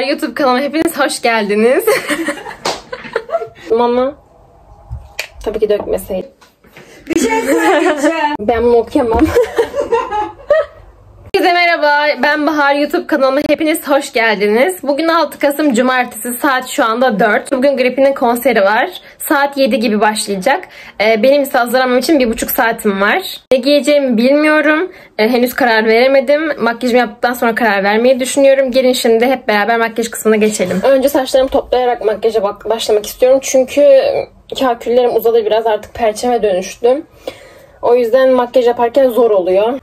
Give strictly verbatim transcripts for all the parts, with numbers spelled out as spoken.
YouTube kanalıma hepiniz hoş geldiniz. Mama tabii ki dökmeseydim. Bir şey söyleyeceğim. Ben bunu okuyamam. Herkese merhaba, ben Bahar. YouTube kanalıma hepiniz hoş geldiniz. Bugün altı Kasım Cumartesi, saat şu anda dört. Bugün Gripin'in konseri var. Saat yedi gibi başlayacak. Ee, benim ise hazırlanmam için bir buçuk saatim var. Ne giyeceğimi bilmiyorum. Ee, henüz karar veremedim. Makyajımı yaptıktan sonra karar vermeyi düşünüyorum. Gelin şimdi hep beraber makyaj kısmına geçelim. Önce saçlarımı toplayarak makyaja başlamak istiyorum. Çünkü kaküllerim uzadı biraz, artık perçeme dönüştüm. O yüzden makyaj yaparken zor oluyor.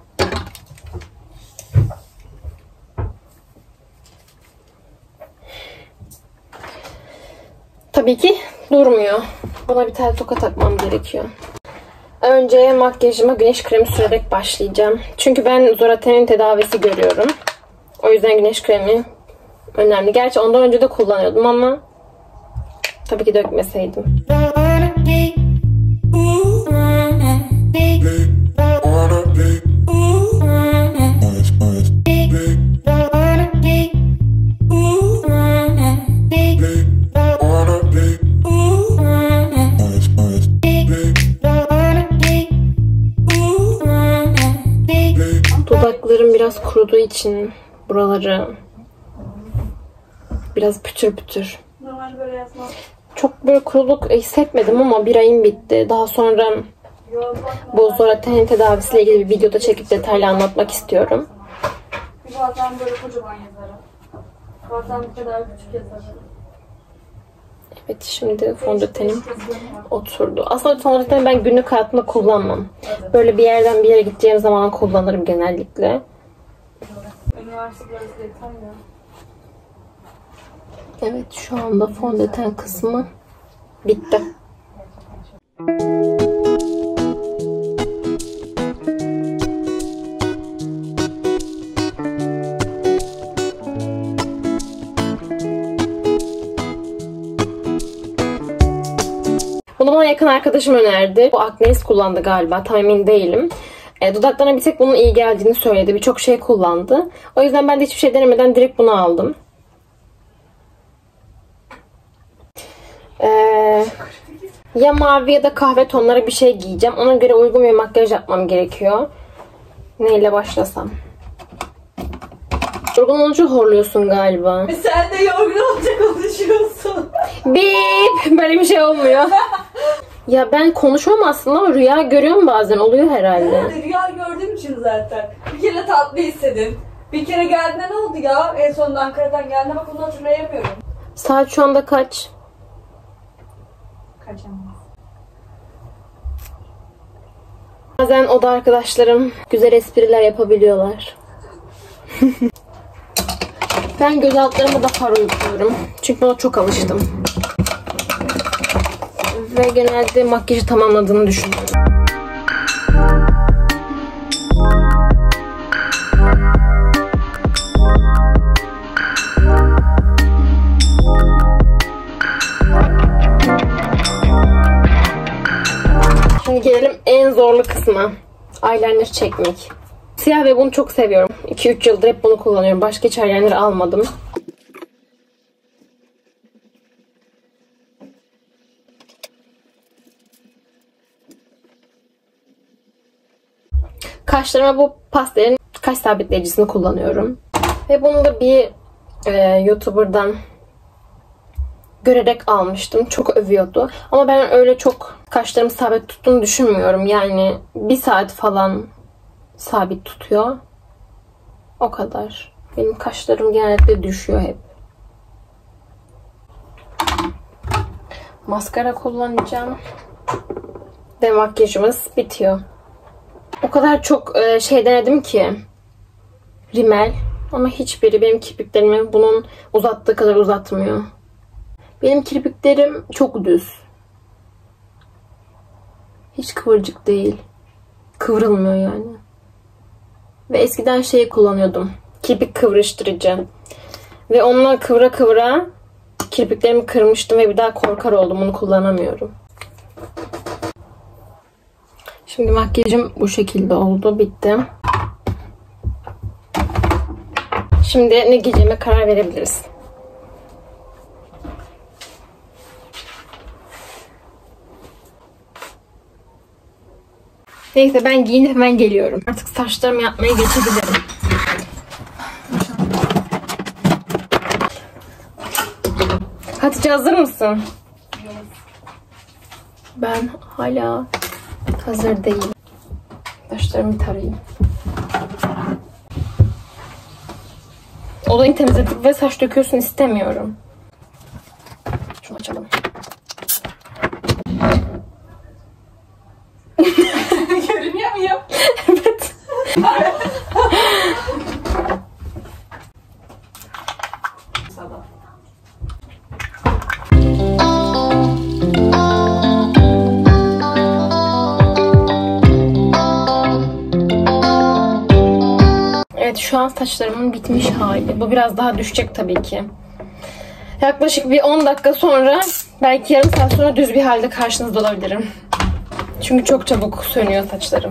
Tabii ki durmuyor. Buna bir tane toka takmam gerekiyor. Önce makyajıma güneş kremi sürerek başlayacağım. Çünkü ben Zoraten'in tedavisi görüyorum. O yüzden güneş kremi önemli. Gerçi ondan önce de kullanıyordum ama tabii ki dökmeseydim. Dudaklarım biraz kuruduğu için buraları biraz pütür pütür. Normal böyle yazmam. Çok böyle kuruluk hissetmedim ama bir ayım bitti. Daha sonra bu Zoraten tedavisiyle ilgili bir videoda çekip detaylı anlatmak istiyorum. Bazen böyle kocaman yazarım. Bazen bu kadar küçük yazarım. Evet, şimdi fondötenim oturdu. Aslında fondöteni ben günlük hayatımda kullanmam. Böyle bir yerden bir yere gideceğim zaman kullanırım genellikle. Evet, şu anda fondöten kısmı bitti. Bunu bana yakın arkadaşım önerdi. Bu Aknes kullandı galiba. Tam emin değilim. E, dudaklarına bir tek bunun iyi geldiğini söyledi. Birçok şey kullandı. O yüzden ben de hiçbir şey denemeden direkt bunu aldım. Ee, ya mavi ya da kahve tonları bir şey giyeceğim. Ona göre uygun bir makyaj yapmam gerekiyor. Neyle başlasam? Yorgun olunca horluyorsun galiba. E sen de yorgun olunca konuşuyorsun. Bip! Böyle bir şey olmuyor. Ya ben konuşmam aslında ama rüya görüyorum bazen. Oluyor herhalde. Evet, rüya gördüğüm için zaten. Bir kere tatlı hissedin. Bir kere geldiğinde ne oldu ya? En sonunda Ankara'dan geldiğinde bak onu hatırlayamıyorum. Saat şu anda kaç? Kaçamaz. Bazen oda arkadaşlarım güzel espriler yapabiliyorlar. Ben göz altlarıma da far uyguluyorum. Çünkü ona çok alıştım. Ve genelde makyajı tamamladığını düşünüyorum. Şimdi gelelim en zorlu kısma. Eyeliner çekmek. Siyah ve bunu çok seviyorum. iki üç yıldır hep bunu kullanıyorum. Başka hiç eyeliner almadım. Kaşlarıma bu pastelin kaş sabitleyicisini kullanıyorum. Ve bunu da bir e, YouTuber'dan görerek almıştım. Çok övüyordu. Ama ben öyle çok kaşlarımı sabit tuttuğunu düşünmüyorum. Yani bir saat falan sabit tutuyor. O kadar. Benim kaşlarım genellikle düşüyor hep. Maskara kullanacağım. Ve makyajımız bitiyor. O kadar çok şey denedim ki. Rimel. Ama hiçbiri benim kirpiklerimi bunun uzattığı kadar uzatmıyor. Benim kirpiklerim çok düz. Hiç kıvırcık değil. Kıvrılmıyor yani. Ve eskiden şeyi kullanıyordum. Kirpik kıvrıştırıcı. Ve onunla kıvıra kıvıra kirpiklerimi kırmıştım ve bir daha korkar oldum. Onu kullanamıyorum. Şimdi makyajım bu şekilde oldu. Bitti. Şimdi ne giyeceğime karar verebiliriz. Neyse ben giyinip hemen geliyorum. Artık saçlarımı yapmaya geçebilirim. Hatice hazır mısın? Ben hala hazır değilim. Saçlarımı tarayayım. Odayı temizledik ve saç döküyorsun istemiyorum. Şunu açalım. Görünüyor muyum? Evet. Evet, şu an saçlarımın bitmiş hali. Bu biraz daha düşecek tabii ki. Yaklaşık bir on dakika sonra, belki yarım saat sonra düz bir halde karşınızda olabilirim. Çünkü çok çabuk sönüyor saçlarım.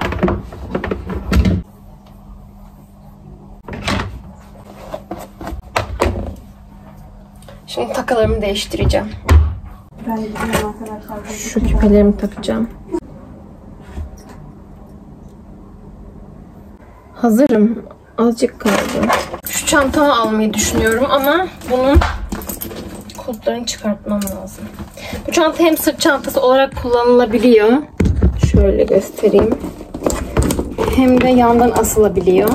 Şimdi takılarımı değiştireceğim. Ben de bizim arkadaşlar. Şu küpelerimi takacağım. Hazırım. Azıcık kaldı. Şu çantamı almayı düşünüyorum ama bunun kulplarını çıkartmam lazım. Bu çanta hem sırt çantası olarak kullanılabiliyor. Şöyle göstereyim. Hem de yandan asılabiliyor.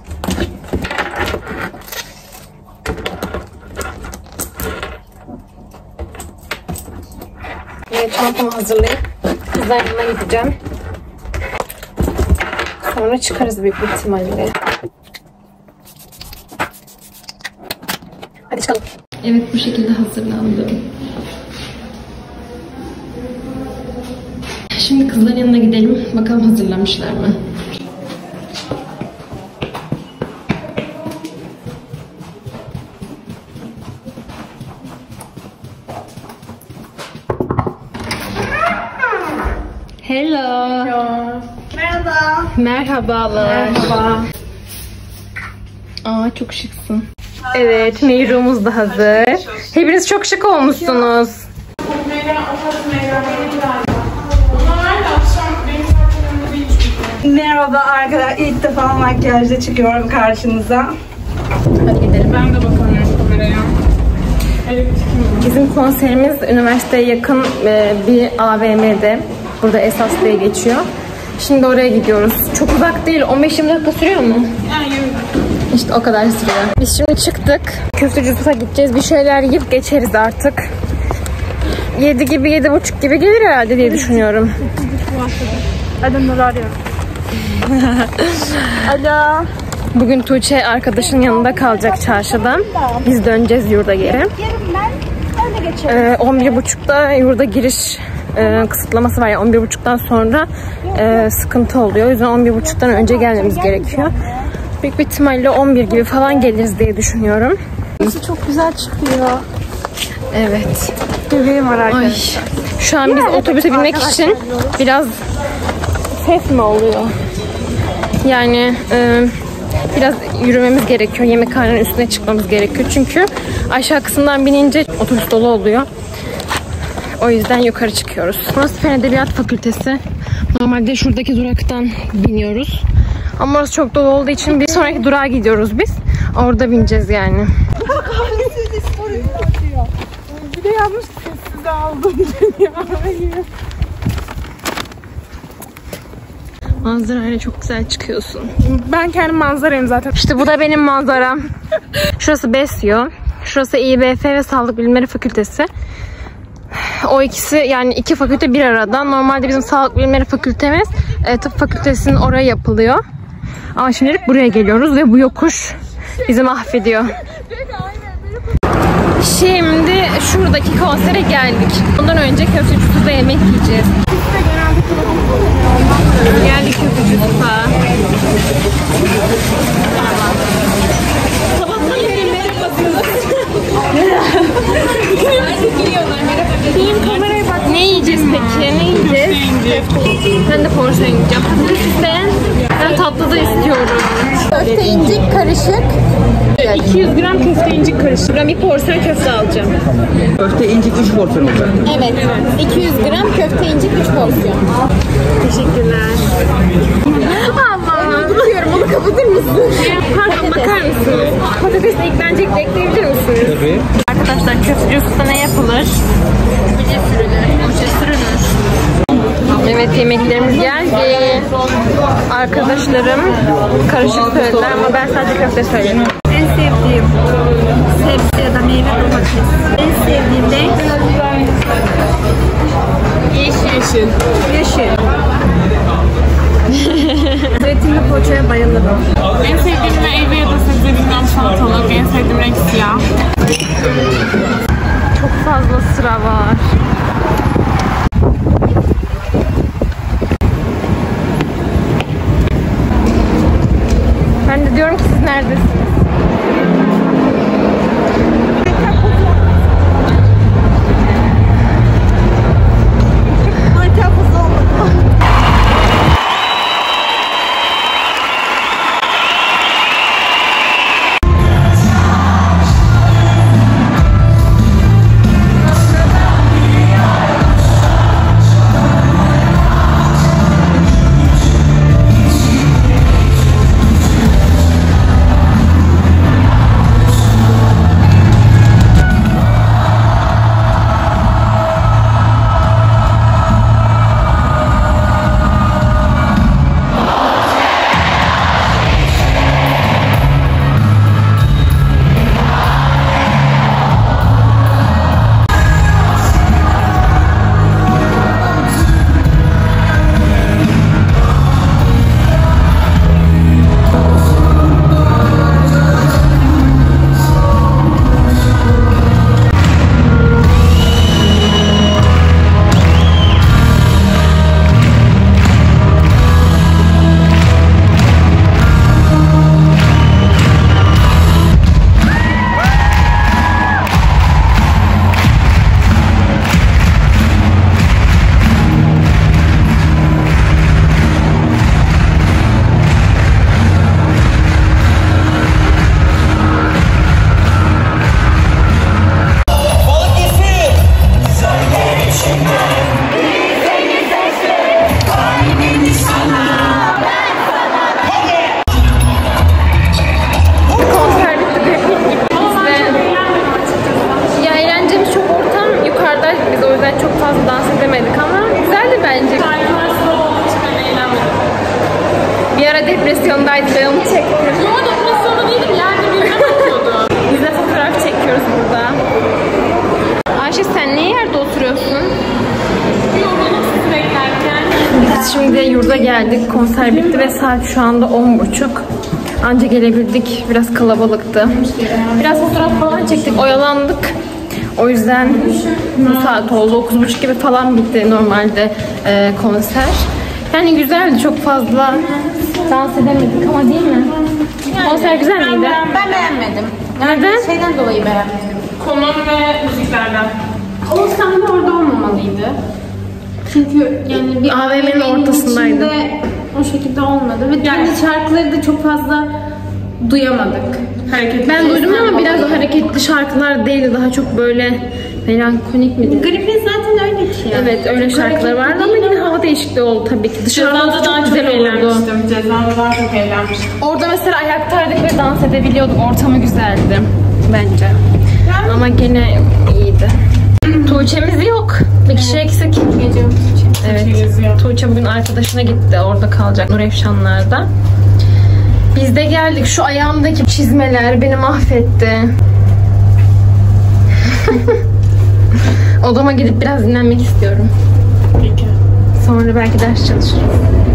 Evet, çantamı hazırlayıp kızlar yanına gideceğim. Sonra çıkarız büyük bir ihtimalle. Hadi çıkalım. Evet, bu şekilde hazırlandım. Şimdi kızların yanına gidelim. Bakalım hazırlamışlar mı? Hello. Merhaba. Merhabalar. Merhaba. Aa, çok şıksın. Evet, Meyrumuz da hazır. Hepiniz çok şık olmuşsunuz. Merhaba arkadaşlar. İlk defa makyajla çıkıyorum karşınıza. Hadi gidelim. Ben de bakamıyorum kameraya. Bizim konserimiz üniversiteye yakın bir A V M'de. Burada Esas diye geçiyor. Şimdi oraya gidiyoruz. Çok uzak değil. on beş yirmi dakika sürüyor mu? İşte o kadar sürüyor. Biz şimdi çıktık. Köfteci Yusuf'a gideceğiz. Bir şeyler yiyip geçeriz artık. yedi gibi, yedi buçuk gibi gelir herhalde diye düşünüyorum. Hadi Nur arıyorum. Alo. Bugün Tuğçe arkadaşın yanında kalacak çarşıda. Biz döneceğiz yurda geri. Ee, on bir buçukta yurda giriş e, kısıtlaması var ya, on bir buçuktan sonra e, sıkıntı oluyor. O yüzden on bir buçuktan önce gelmemiz gerekiyor. Büyük bir ihtimalle on bir gibi falan geliriz diye düşünüyorum. Burası çok güzel çıkıyor. Evet. Bebeğim var arkadaşlar. Ay. Şu an biz otobüse binmek için biraz ses mi oluyor? Yani e, biraz yürümemiz gerekiyor. Yemekhanenin üstüne çıkmamız gerekiyor. Çünkü aşağı kısımdan binince otobüs dolu oluyor. O yüzden yukarı çıkıyoruz. Burası Fen Edebiyat Fakültesi. Normalde şuradaki duraktan biniyoruz. Ama orası çok dolu olduğu için bir sonraki durağa gidiyoruz biz. Orada bineceğiz yani. Bir de yanlış sessiz aldım dünyayı. Manzarayla çok güzel çıkıyorsun. Ben kendim manzarayım zaten. İşte bu da benim manzaram. Şurası BESYO. Şurası İBF ve Sağlık Bilimleri Fakültesi. O ikisi, yani iki fakülte bir arada. Normalde bizim Sağlık Bilimleri Fakültemiz e, Tıp Fakültesi'nin oraya yapılıyor. Ama şimdilik buraya geliyoruz ve bu yokuş bizi mahvediyor. Şimdi şuradaki konsere geldik. Ondan önce Köfteci Yusuf'ta yemek yiyeceğiz. Geldik Köfteci Yusuf'a. Ne yiyeceğiz peki? Ne yiyeceğiz? Ben de porselen yiyeceğim. Patates isteyen. Ben tatlı da istiyorum. Köfte incik karışık. iki yüz gram köfte incik karışık. Ben bir porsiyon köfte alacağım. Köfte incik üç porsiyon olacak. Evet. iki yüz gram köfte incik üç porsiyon. Teşekkürler. Allah'ım. Tutuyorum. Onu kapatır mısın? Pardon, bakar mısınız? Patates eklenecek de ekleyebilir misiniz? Tabii. Arkadaşlar köfteci usta ne yapılır? Uca sürülür. Uca sürülür. Evet, yemeklerimiz geldi. Arkadaşlarım karışık söylediler ama ben sadece köfte söyledim. En sevdiğim sebze ya da meyve domates. En sevdiğim renk Yeşil. Yeşil. yeşil. Zeytinli poğaçaya bayılırım. En sevdiğim meyve ya da sebze bilmem salatalık. En sevdiğim renk siyah. Çok fazla sıra var. Ben de diyorum ki siz neredesiniz? Depresyondaydı, ben onu çektim. Yo, depresyonda değilim, yerde birine bakıyordu. Biz de fotoğraf çekiyoruz burada. Ayşe, sen niye yerde oturuyorsun? Yoruldum sizi beklerken. Biz şimdi yurda geldik, konser bitti ve saat şu anda on buçuk. Anca gelebildik, biraz kalabalıktı. Biraz fotoğraf falan çektik, oyalandık. O yüzden bu saat oldu, dokuz buçuk gibi falan bitti normalde e, konser. Yani güzeldi, çok fazla dans edemedik ama değil mi? Yani, konser güzel miydi? Ben beğenmedim. Neden? Şeyden dolayı beğenmedim. Konum ve müziklerden. O sahne orada olmamalıydı. Çünkü yani bir A V M'nin ortasındaydı. içinde o şekilde olmadı ve kendi şarkıları da çok fazla duyamadık. Hareketli. Ben duydum ama biraz da hareketli şarkılar değildi, daha çok böyle melankolik miydi? Gripin zaten öyle ki ya. Evet, öyle Çok şarkılar vardı ama hareketli yine değil hava değişikliği oldu tabii ki. Dışarıda Cezada çok daha çok güzel olurdu. eğlenmiştim. Cezada daha çok eğlenmiştim. Orada mesela ayaktaydık ve dans edebiliyorduk. Ortamı güzeldi bence. Ama gene iyiydi. Tuğçe'miz yok. Bir kişi eksik. Gece Evet. Tuğçe bugün arkadaşına gitti. Orada kalacak Nurefşanlar'da. Biz de geldik. Şu ayağımdaki çizmeler beni mahvetti. Odama gidip biraz dinlenmek istiyorum. Peki. Sonra belki ders çalışırım.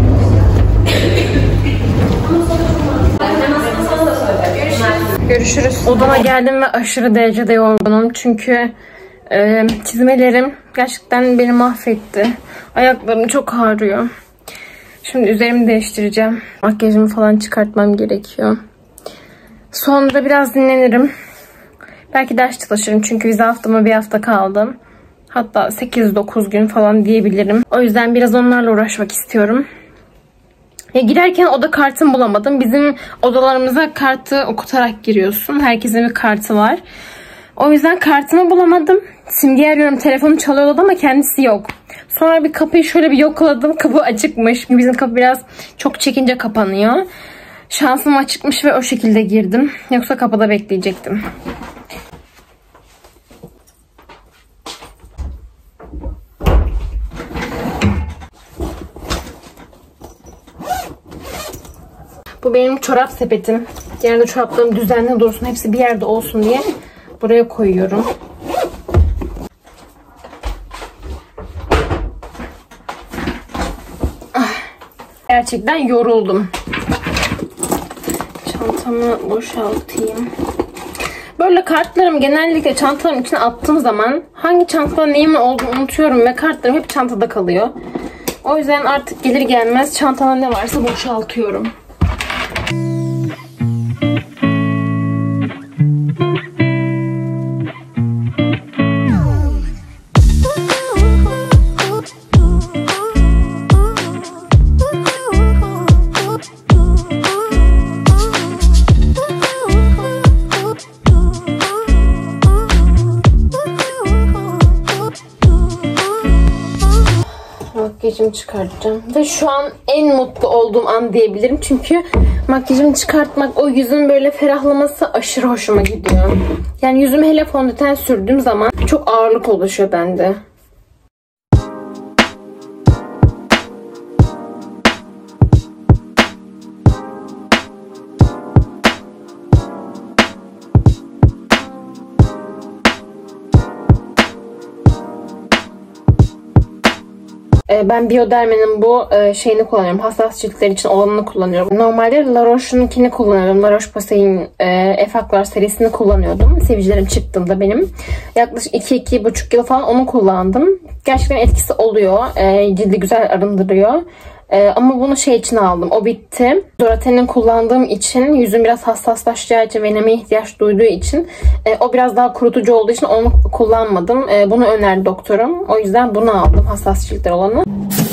Görüşürüz. Odama geldim ve aşırı derecede yorgunum. Çünkü e, çizmelerim gerçekten beni mahvetti. Ayaklarım çok ağrıyor. Şimdi üzerimi değiştireceğim. Makyajımı falan çıkartmam gerekiyor. Sonra biraz dinlenirim. Belki ders çalışırım çünkü vize haftama bir hafta kaldı. Hatta sekiz dokuz gün falan diyebilirim. O yüzden biraz onlarla uğraşmak istiyorum. Ya girerken oda kartımı bulamadım. Bizim odalarımıza kartı okutarak giriyorsun. Herkesin bir kartı var. O yüzden kartımı bulamadım. Simge'yi arıyorum. Telefonu çalıyordu ama kendisi yok. Sonra bir kapıyı şöyle bir yokladım. Kapı açıkmış. Bizim kapı biraz çok çekince kapanıyor. Şansım açıkmış ve o şekilde girdim. Yoksa kapıda bekleyecektim. Bu benim çorap sepetim. Genelde çoraplarım düzenli dursun, hepsi bir yerde olsun diye buraya koyuyorum. Gerçekten yoruldum. Çantamı boşaltayım. Böyle kartlarımı genellikle çantalarım içine attığım zaman hangi çantada neyimin olduğunu unutuyorum ve kartlarım hep çantada kalıyor. O yüzden artık gelir gelmez çantada ne varsa boşaltıyorum. Makyajımı çıkartacağım. Ve şu an en mutlu olduğum an diyebilirim. Çünkü makyajımı çıkartmak, o yüzün böyle ferahlaması aşırı hoşuma gidiyor. Yani yüzüme hele fondöten sürdüğüm zaman çok ağırlık oluşuyor bende. Ben Bioderma'nın bu şeyini kullanıyorum. Hassas ciltler için olanını kullanıyorum. Normalde La Roche'unkini kullanıyorum. La Roche-Posay'in Effaclar serisini kullanıyordum. Sevicilerim çıktığında benim. Yaklaşık iki iki buçuk yıl falan onu kullandım. Gerçekten etkisi oluyor. Cildi güzel arındırıyor. Ama bunu şey için aldım. O bitti. Duraten'in kullandığım için yüzüm biraz hassaslaşacağı için ve nemeye ihtiyaç duyduğu için o biraz daha kurutucu olduğu için onu kullanmadım. Bunu önerdi doktorum. O yüzden bunu aldım. Hassas ciltler olanı.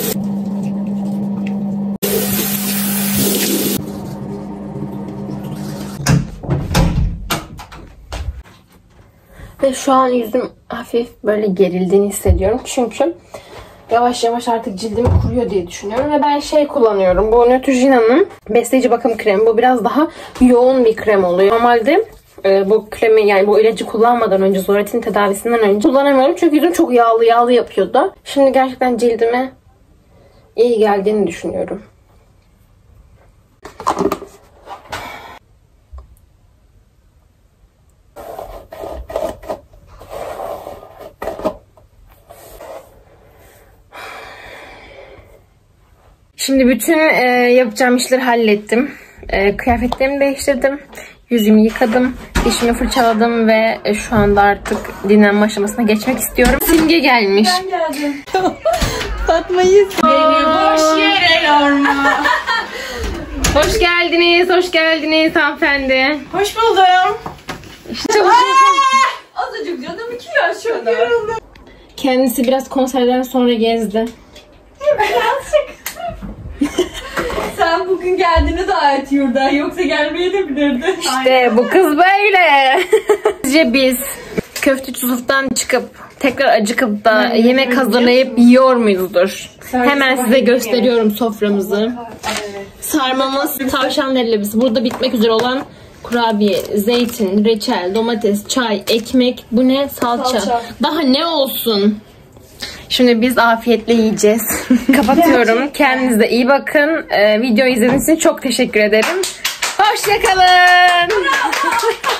Ve şu an yüzüm hafif böyle gerildiğini hissediyorum. Çünkü yavaş yavaş artık cildim kuruyor diye düşünüyorum. Ve ben şey kullanıyorum. Bu Neutrogena'nın besleyici bakım kremi. Bu biraz daha yoğun bir krem oluyor. Normalde e, bu kremi, yani bu ilacı kullanmadan önce, Zoretin tedavisinden önce kullanamıyorum. Çünkü yüzüm çok yağlı yağlı yapıyordu. Şimdi gerçekten cildime iyi geldiğini düşünüyorum. Şimdi bütün e, yapacağım işleri hallettim. E, kıyafetlerimi değiştirdim. Yüzümü yıkadım. Dişimi fırçaladım ve e, şu anda artık dinlenme aşamasına geçmek istiyorum. Simge gelmiş. Ben geldim. Fatma'yı Beni boş yere yorma. Hoş geldiniz, hoş geldiniz hanımefendi. Hoş buldum. İşte çalışıyorsun. Azıcık canım iki yaş şöyle. Kendisi biraz konserden sonra gezdi. Birazcık. Sen bugün geldiğini daha et yurda. Yoksa gelmeyi de bilirdin. İşte bu kız böyle. Sizce biz köfteci Yusuf'tan çıkıp tekrar acıkıp da Ben yemek hazırlayıp yiyor muyuzdur? Hemen size gösteriyorum soframızı. Evet. Sarmamız tavşan leblebi. Burada bitmek üzere olan kurabiye, zeytin, reçel, domates, çay, ekmek. Bu ne? Salça. Salça. Daha ne olsun? Şimdi biz afiyetle yiyeceğiz. Kapatıyorum. Kendinize iyi bakın. Ee, videoyu izlediğiniz için çok teşekkür ederim. Hoşçakalın.